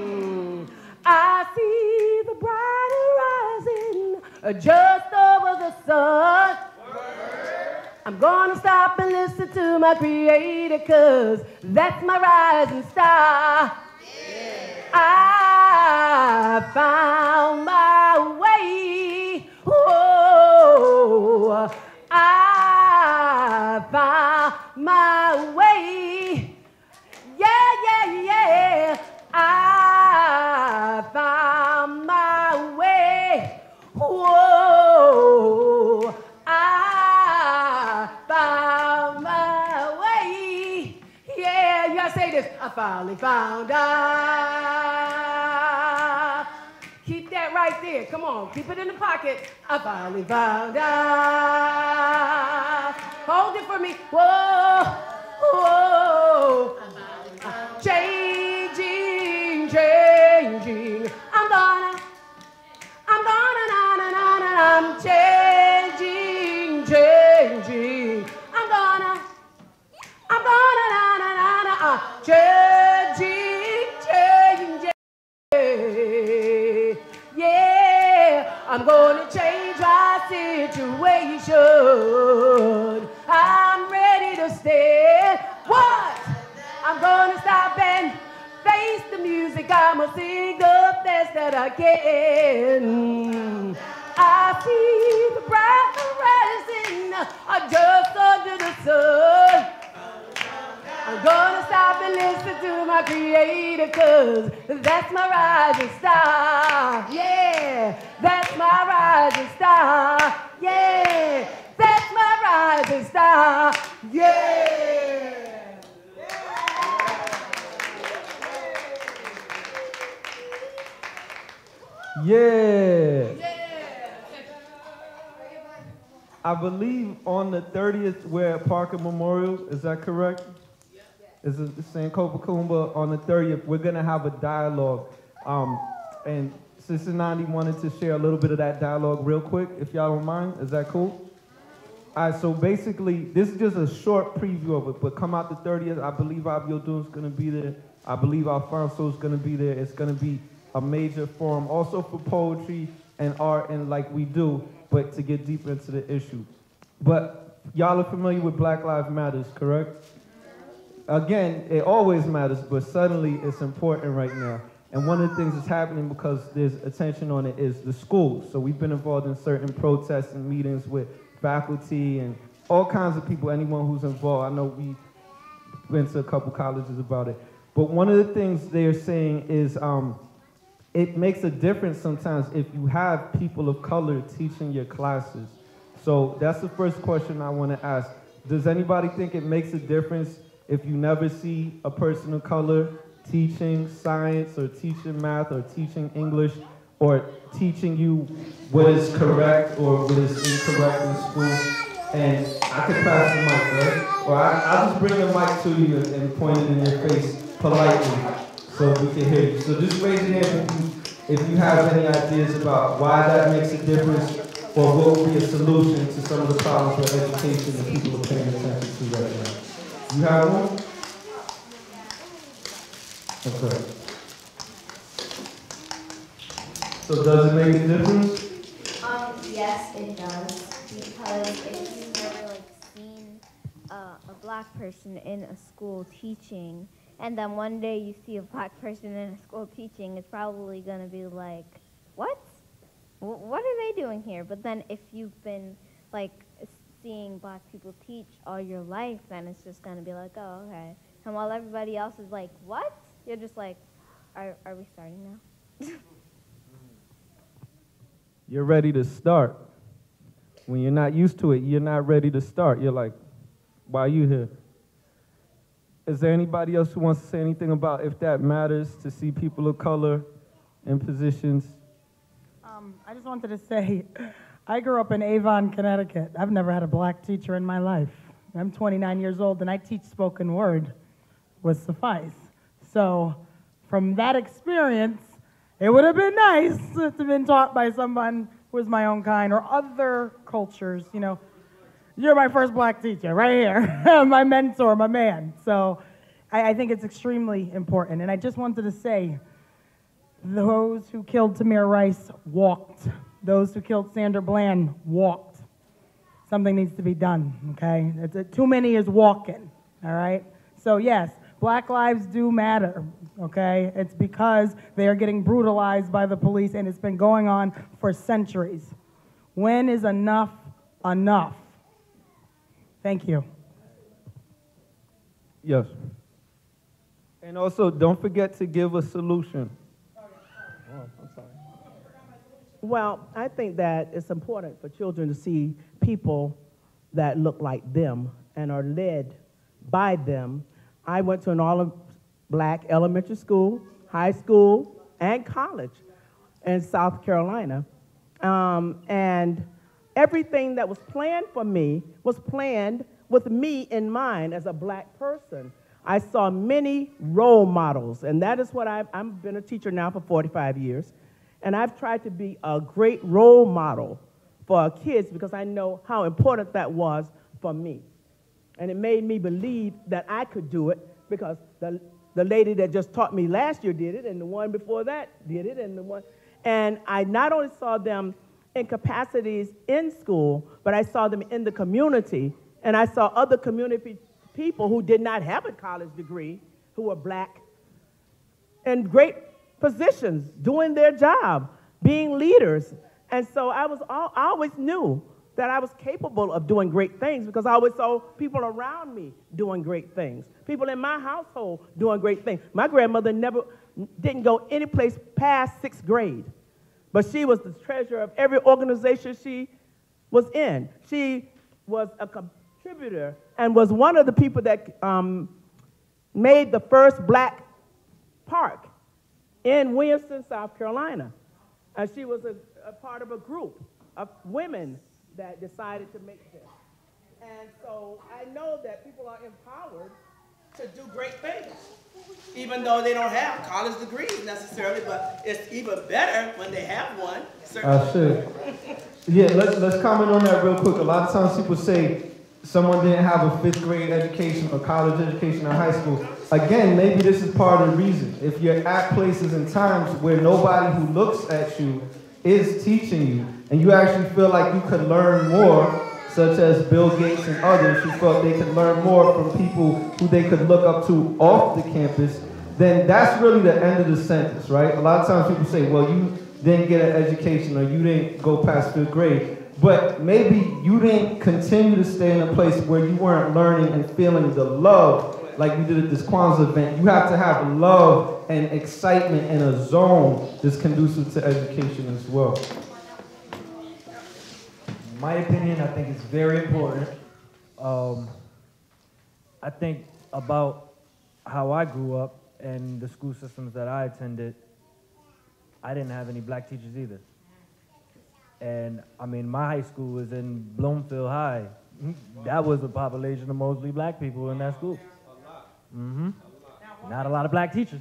I see the bright horizon just over the sun. I'm going to stop and listen to my creator, 'cause that's my rising star. I found my way. Oh, I found my way. Yeah. I found my way. Whoa, I found my way. Yeah, you gotta say this. I finally found out. Keep that right there. Come on, keep it in the pocket. I finally found out. Hold it for me. Whoa. Changing. I'm changing. I'm gonna, changing. Yeah, I'm gonna change my situation. should. I'm ready to stand. What? I'm gonna stop and face the music. I'ma sing the best that I can. I see the bright horizon just under the sun. I'm gonna stop and listen to my creator, 'cause that's my rising star. Yeah, that's my rising star. Yeah, that's my rising star. Yeah. Yeah. I believe on the 30th we're at Parker Memorial. Is that correct? Is it Sankofa Kuumba on the 30th? We're gonna have a dialogue. And Sister Nandi wanted to share a little bit of that dialogue real quick, if y'all don't mind. Is that cool? All right, so basically, this is just a short preview of it, but come out the 30th. I believe Abiodun's gonna be there. I believe Alfonso's gonna be there. It's gonna be a major forum, also for poetry and art and like we do, but to get deeper into the issue. But y'all are familiar with Black Lives Matters, correct? Again, it always matters, but suddenly it's important right now. And one of the things that's happening because there's attention on it is the schools. So we've been involved in certain protests and meetings with faculty and all kinds of people, anyone who's involved. I know we went to a couple colleges about it. But one of the things they're saying is it makes a difference sometimes if you have people of color teaching your classes. So that's the first question I want to ask. Does anybody think it makes a difference if you never see a person of color teaching science or teaching math or teaching English or teaching you what is correct or what is incorrect in school? And I could pass the mic, right? Or I'll just bring the mic to you and point it in your face politely so we can hear you. So just raise your hand if you have any ideas about why that makes a difference or what would be a solution to some of the problems with education that people are paying attention to right now. You have one? Okay. So does it make a difference? Yes, it does. Because if you've never seen a black person in a school teaching, and then one day you see a black person in a school teaching, it's probably going to be like, what? What are they doing here? But then if you've been seeing black people teach all your life, then it's just going to be like, oh, okay. And while everybody else is like, what? You're just like, are we starting now? You're ready to start. When you're not used to it, you're not ready to start. You're like, why are you here? Is there anybody else who wants to say anything about if that matters to see people of color in positions? I just wanted to say, I grew up in Avon, Connecticut. I've never had a black teacher in my life. I'm 29 years old, and I teach spoken word would suffice. So from that experience, it would have been nice to have been taught by someone who was my own kind or other cultures. You know, you're my first black teacher right here, my mentor, my man. So I think it's extremely important. And I just wanted to say, those who killed Tamir Rice walked. Those who killed Sandra Bland walked. Something needs to be done, okay? Too many is walking, all right? So yes, black lives do matter, okay? It's because they are getting brutalized by the police, and it's been going on for centuries. When is enough enough? Thank you. Yes. And also, don't forget to give a solution. Well, I think that it's important for children to see people that look like them and are led by them. I went to an all-black elementary school, high school, and college in South Carolina. And everything that was planned for me was planned with me in mind as a black person. I saw many role models, and that is what I've been a teacher now for 45 years. And I've tried to be a great role model for our kids because I know how important that was for me. And it made me believe that I could do it because the lady that just taught me last year did it, and the one before that did it, and I not only saw them in capacities in school, but I saw them in the community, and I saw other community people who did not have a college degree, who were black, in great positions, doing their job, being leaders. And so I always knew that I was capable of doing great things because I always saw people around me doing great things, people in my household doing great things. My grandmother didn't go any place past 6th grade, but she was the treasurer of every organization she was in. She was a contributor and was one of the people that made the first black park in Williamston, South Carolina. And she was a part of a group of women that decided to make this. And so I know that people are empowered to do great things, even though they don't have college degrees necessarily, but it's even better when they have one. Sure. Yeah, let's comment on that real quick. A lot of times people say someone didn't have a 5th grade education or college education in high school. Again, maybe this is part of the reason. If you're at places and times where nobody who looks at you is teaching you, and you actually feel like you could learn more, such as Bill Gates and others who felt they could learn more from people who they could look up to off the campus, then that's really the end of the sentence, right? A lot of times people say, well, you didn't get an education or you didn't go past 5th grade, but maybe you didn't continue to stay in a place where you weren't learning and feeling the love like we did at this Kwanzaa event. You have to have love and excitement in a zone that's conducive to education as well. In my opinion, I think it's very important. I think about how I grew up and the school systems that I attended. I didn't have any black teachers either. And I mean, my high school was in Bloomfield High. That was a population of mostly black people in that school. Mm-hmm. Not a lot of black teachers.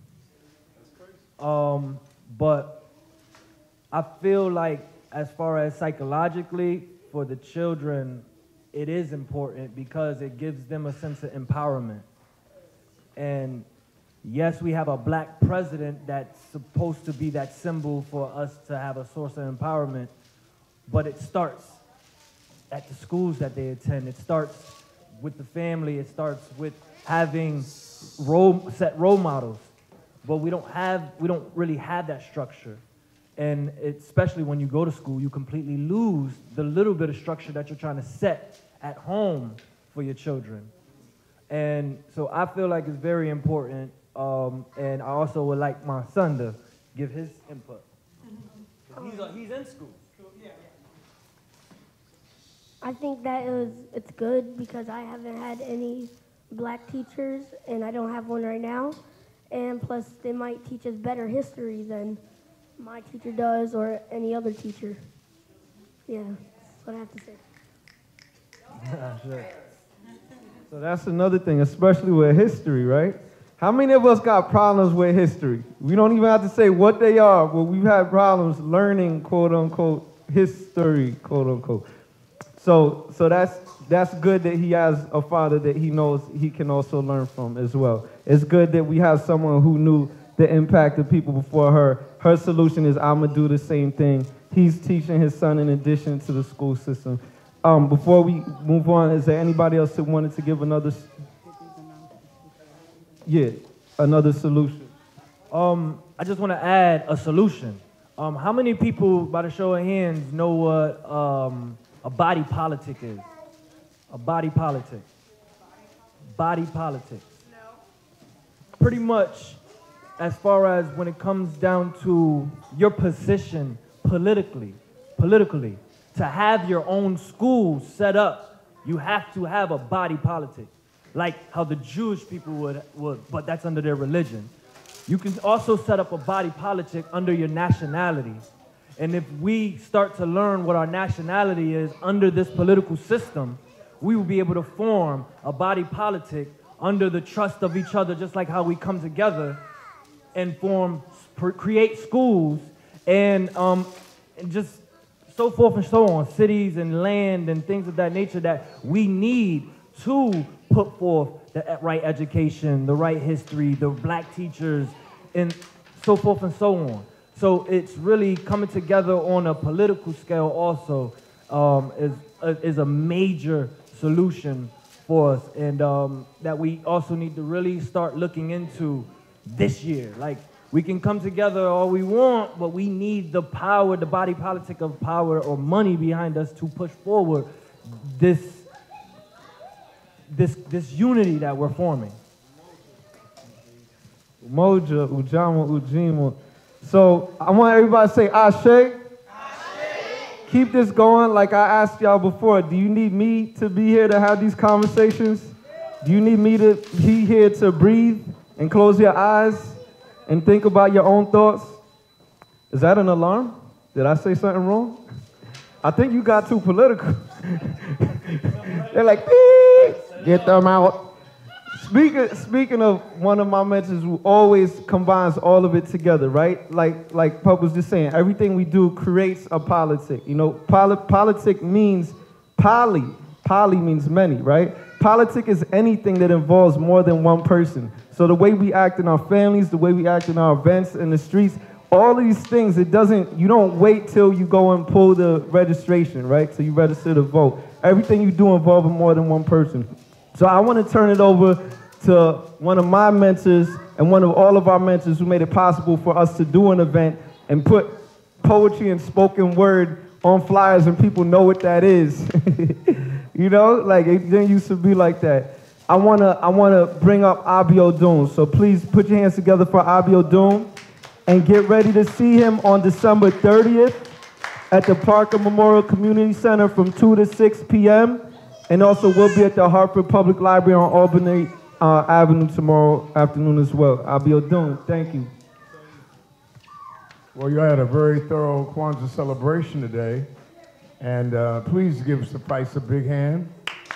But I feel like as far as psychologically for the children, it is important because it gives them a sense of empowerment. And yes, we have a black president that's supposed to be that symbol for us to have a source of empowerment, but it starts at the schools that they attend. It starts with the family. It starts with having set role models, but we don't really have that structure. And especially when you go to school, you completely lose the little bit of structure that you're trying to set at home for your children. And so I feel like it's very important. And I also would like my son to give his input. He's in school. I think that it's good because I haven't had any black teachers, and I don't have one right now. And plus, they might teach us better history than my teacher does or any other teacher. Yeah, that's what I have to say. Sure. So that's another thing, especially with history, right? How many of us got problems with history? We don't even have to say what they are, but we've had problems learning, quote unquote, history, quote unquote. So that's good that he has a father that he knows he can also learn from as well. It's good that we have someone who knew the impact of people before her. Her solution is, I'm gonna do the same thing. He's teaching his son in addition to the school system. Before we move on, is there anybody else that wanted to give another solution? I just want to add a solution. How many people, by the show of hands, know what a body politic is? A body politic. Body politics. No. Pretty much, as far as when it comes down to your position politically, to have your own school set up, you have to have a body politic, like how the Jewish people would, but that's under their religion. You can also set up a body politic under your nationality. And if we start to learn what our nationality is under this political system, we will be able to form a body politic under the trust of each other, just like how we come together and create schools and just so forth and so on, cities and land and things of that nature that we need to put forth the right education, the right history, the black teachers, and so forth and so on. So it's really coming together on a political scale also is a major solution for us, and that we also need to really start looking into this year. Like, we can come together all we want, but we need the power, the body politic of power or money behind us to push forward this unity that we're forming. Umoja, Ujama, Ujima. So I want everybody to say Ashe. Keep this going. Like I asked y'all before, do you need me to be here to have these conversations? Do you need me to be here to breathe and close your eyes and think about your own thoughts? Is that an alarm? Did I say something wrong? I think you got too political. They're like, beep, get them out. Speaking of one of my mentors who always combines all of it together, right? Like Pup was just saying, everything we do creates a politic. You know, politic means poly. Poly means many, right? Politic is anything that involves more than one person. So the way we act in our families, the way we act in our events, in the streets, all of these things, you don't wait till you go and pull the registration, right? Till you register to vote. Everything you do involves more than one person. So I want to turn it over to one of my mentors and one of all of our mentors who made it possible for us to do an event and put poetry and spoken word on flyers and people know what that is. You know, like it didn't used to be like that. I wanna bring up Abi Odun. So please put your hands together for Abi Odun and get ready to see him on December 30th at the Parker Memorial Community Center from 2 to 6 p.m. And also we'll be at the Hartford Public Library on Albany Avenue tomorrow afternoon as well. Abi Odun, thank you. Well, you had a very thorough Kwanzaa celebration today, and please give Suffice a big hand.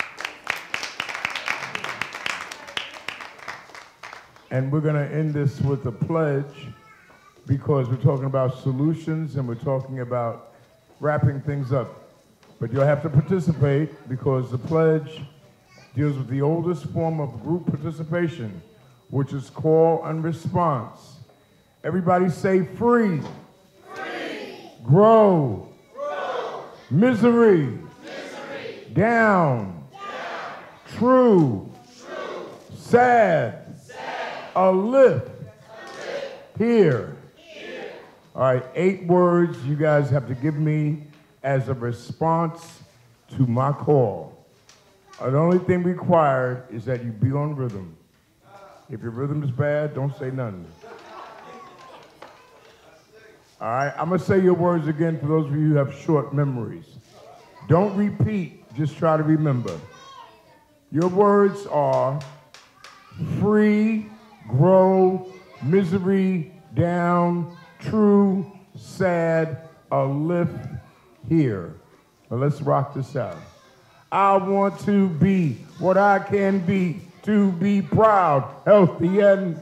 And we're gonna end this with a pledge because we're talking about solutions and we're talking about wrapping things up. But you'll have to participate because the pledge deals with the oldest form of group participation, which is call and response. Everybody say free. Free. Grow. Grow. Misery. Misery. Down. Down. True. True. Sad. Sad. Uplift. Here. Here. All right, 8 words you guys have to give me as a response to my call. The only thing required is that you be on rhythm. If your rhythm is bad, don't say nothing. All right, I'm gonna say your words again for those of you who have short memories. Don't repeat, just try to remember. Your words are free, grow, misery, down, true, sad, uplift, here. Well, let's rock this out. I want to be what I can be, to be proud, healthy, and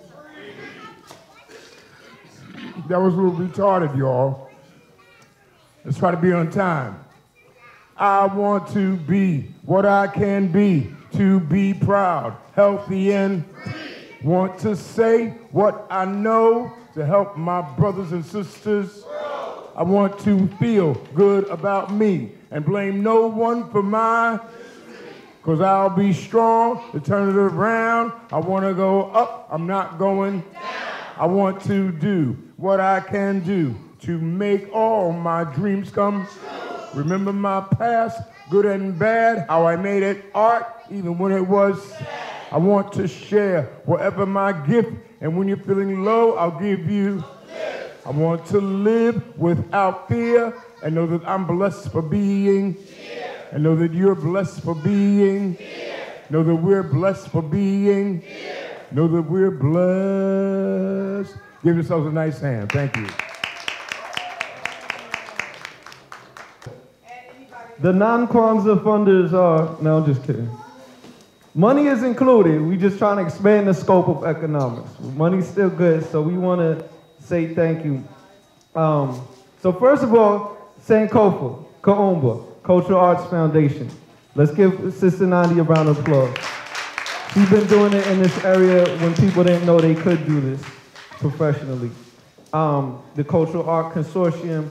that was a little retarded, y'all. Let's try to be on time. I want to be what I can be, to be proud, healthy, and want to say what I know to help my brothers and sisters. I want to feel good about me and blame no one for my, because I'll be strong to turn it around. I want to go up, I'm not going down. I want to do what I can do to make all my dreams come true. Remember my past, good and bad, how I made it art, even when it was sad. I want to share whatever my gift, and when you're feeling low, I'll give you. I want to live without fear and know that I'm blessed for being here. And know that you're blessed for being here. Know that we're blessed for being here. Know that we're blessed. Give yourselves a nice hand. Thank you. The non-Kwanzaa funders are, no, I'm just kidding. Money is included. We're just trying to expand the scope of economics. Money's still good, so we want to say thank you. So first of all, Sankofa, Kuumba, Cultural Arts Foundation. Let's give Sister Nandi a round of applause. She's been doing it in this area when people didn't know they could do this professionally. the Cultural Art Consortium.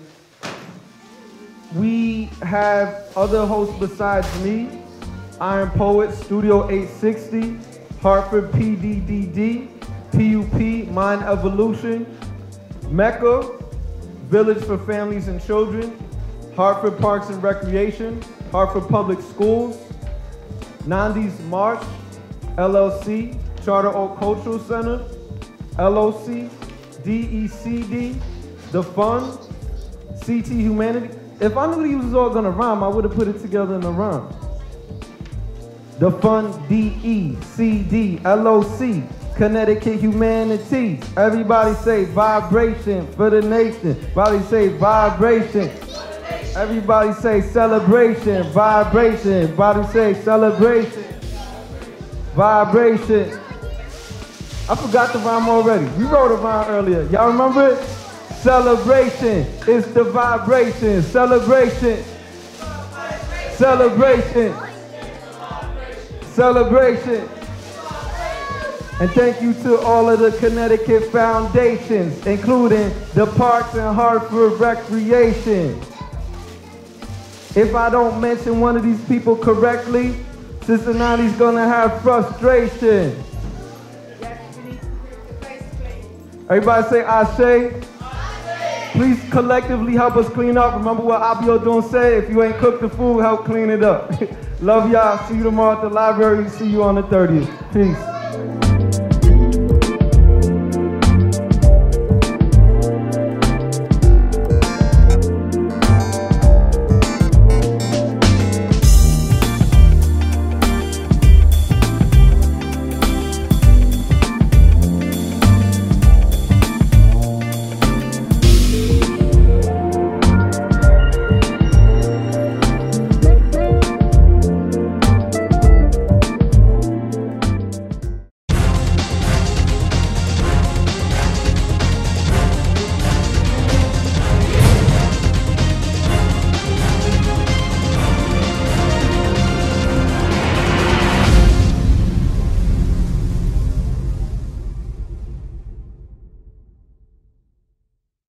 We have other hosts besides me, Iron Poet, Studio 860, Hartford PDDD, PUP, Mind Evolution, Mecca, Village for Families and Children, Hartford Parks and Recreation, Hartford Public Schools, Nandi's March, LLC, Charter Oak Cultural Center, LOC, DECD, The Fund, CT Humanity. If I knew these was all gonna rhyme, I would have put it together in a rhyme. The Fund, DECD, LOC, Connecticut Humanities. Everybody say vibration for the nation. Everybody say vibration. Everybody say celebration, vibration. Everybody say celebration, vibration. I forgot the rhyme already. We wrote a rhyme earlier. Y'all remember it? Celebration is the vibration. Celebration. Celebration. Celebration. And thank you to all of the Connecticut foundations, including the Parks and Hartford Recreation. If I don't mention one of these people correctly, Cincinnati's gonna have frustration. Everybody say Ashe. Please collectively help us clean up. Remember what Abiodun said, if you ain't cooked the food, help clean it up. Love y'all. See you tomorrow at the library. See you on the 30th. Peace.